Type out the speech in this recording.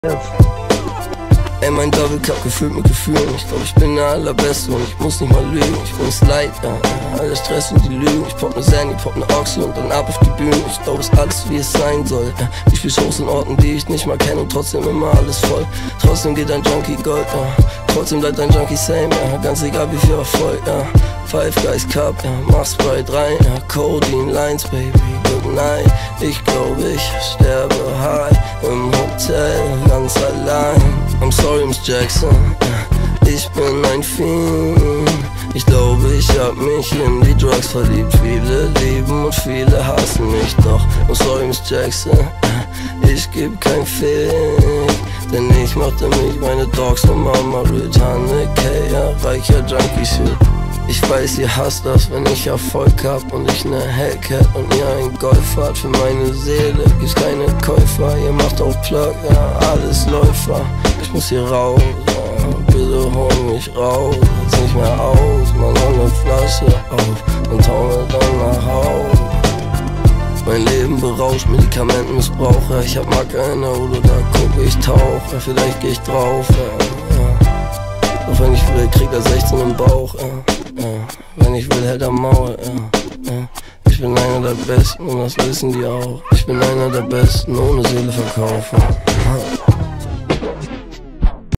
Ey, mein Double Cup gefüllt mit Gefühlen. Ich glaub, ich bin der Allerbeste und ich muss nicht mal lügen. Ich bin es leid, ja, all der Stress und die Lügen. Ich pop ne Sandy, pop ne Oxy und dann ab auf die Bühne. Ich glaub, ist alles wie es sein soll, ja. Ich spiel Shows in Orten, die ich nicht mal kenne und trotzdem immer alles voll. Trotzdem geht ein Junkie Gold, ja. Trotzdem bleibt ein Junkie same, ja. Ganz egal wie viel Erfolg, ja. Five Guys Cup, ja. Mach Sprite rein, ja. Codeine Lines, baby, good night. Ich glaub, ich sterbe high im Hotel, ganz allein. I'm sorry, Miss Jackson, ich bin ein Fiend. Ich glaube, ich hab mich in die Drugs verliebt. Viele lieben und viele hassen mich, doch I'm sorry, Miss Jackson, ich geb kein Fick. Denn ich machte mich meine Dogs und Mama Rich Haneke, ja, reicher Junkie-Shit. Ich weiß, ihr hasst das, wenn ich Erfolg hab und ich ne Hellcat und ihr ein Golf fahrt. Für meine Seele gibt's keine Käufer, ihr macht auf Plug, ja, alles Läufer. Ich muss hier raus, ja, bitte hol mich raus, jetzt nicht mehr aus, man soll ne Flasche auf und taumel dann nach Haus. Mein Leben berauscht, Medikamentenmissbrauch, ja, ich hab Macke in der Udo, da guck ich tauch, ja, vielleicht geh ich drauf, ja. Doch wenn ich will, krieg er 16 im Bauch, ja. Wenn ich will, hält er Maul, ja. Ich bin einer der Besten und das wissen die auch. Ich bin einer der Besten, ohne Seele verkaufen.